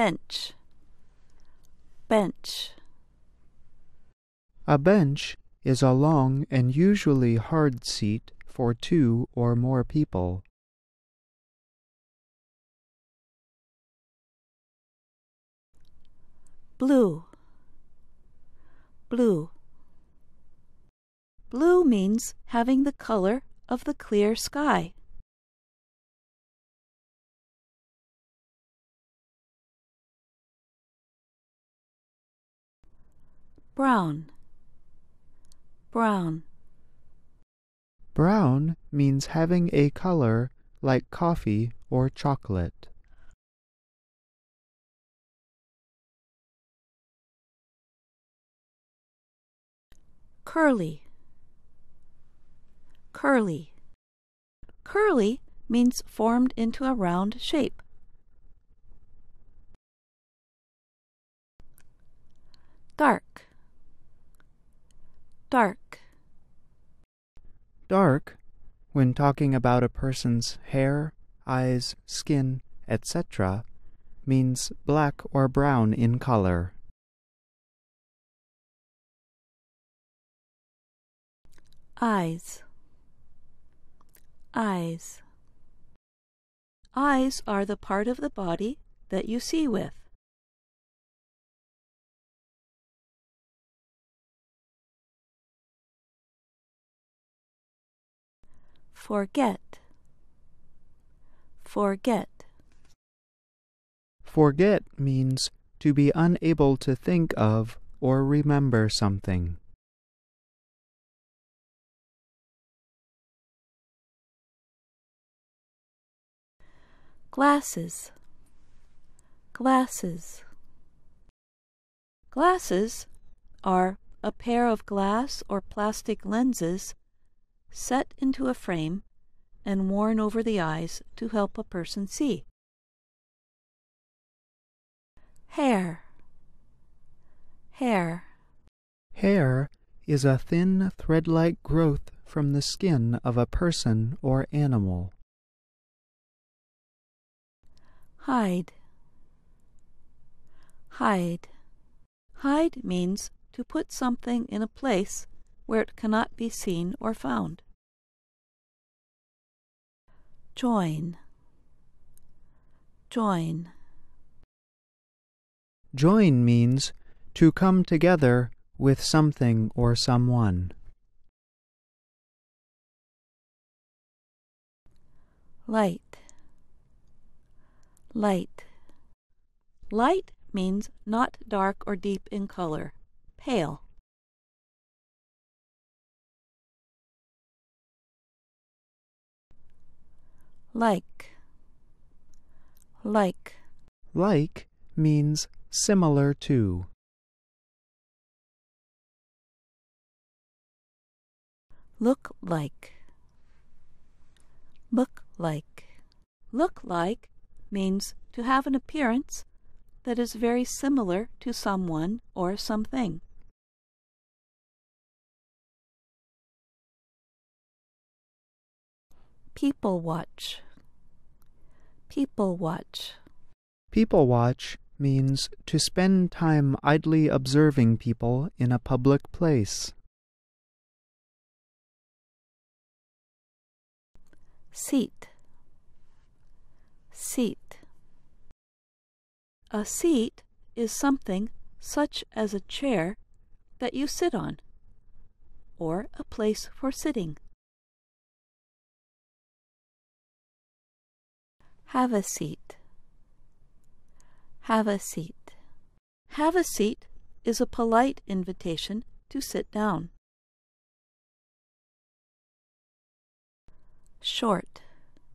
bench, bench. A bench is a long and usually hard seat for 2 or more people. Blue, blue. Blue means having the color of the clear sky. Brown, brown. Brown means having a color like coffee or chocolate. Curly, curly. Curly means formed into a round shape. Dark, dark. Dark, when talking about a person's hair, eyes, skin, etc., means black or brown in color. Eyes, eyes. Eyes are the part of the body that you see with. Forget, forget. Forget means to be unable to think of or remember something. Glasses, glasses. Glasses are a pair of glass or plastic lenses set into a frame and worn over the eyes to help a person see. Hair, hair. Hair is a thin thread-like growth from the skin of a person or animal. Hide, hide. Hide means to put something in a place where it cannot be seen or found. Join, join. Join means to come together with something or someone. Light, light. Light means not dark or deep in color, pale. Like, like. Like means similar to. Look like, look like. Look like means to have an appearance that is very similar to someone or something. People watch, people watch. People watch means to spend time idly observing people in a public place. Seat, seat. A seat is something such as a chair that you sit on, or a place for sitting. Have a seat, have a seat. Have a seat is a polite invitation to sit down. Short,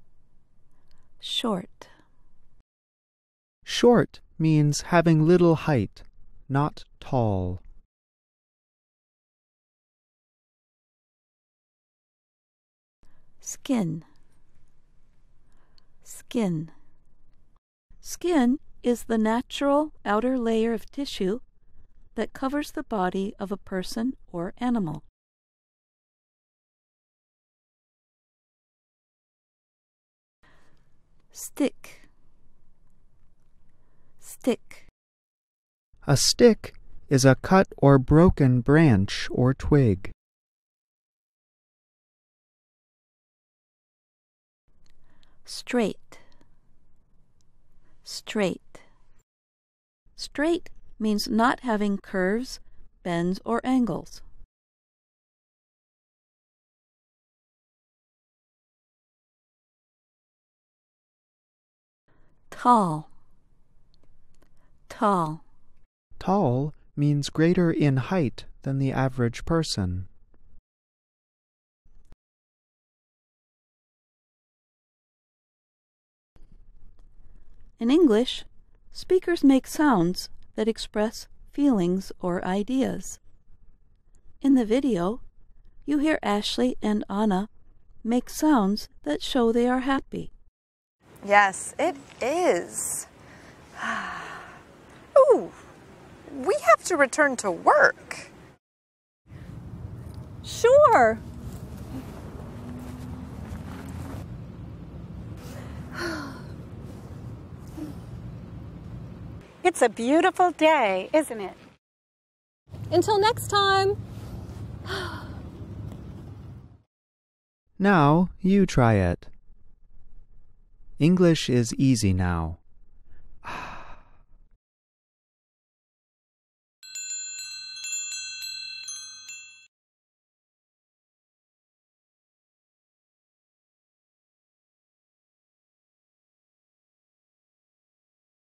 short. Short means having little height, not tall. Skin, skin. Skin is the natural outer layer of tissue that covers the body of a person or animal. Stick, stick. stick. A stick is a cut or broken branch or twig. Straight. Straight. Straight means not having curves, bends, or angles. Tall. Tall. Tall means greater in height than the average person. In English, speakers make sounds that express feelings or ideas. In the video, you hear Ashley and Anna make sounds that show they are happy. Yes, it is. Ooh, we have to return to work. Sure. It's a beautiful day, isn't it? Until next time. Now you try it. English is easy now.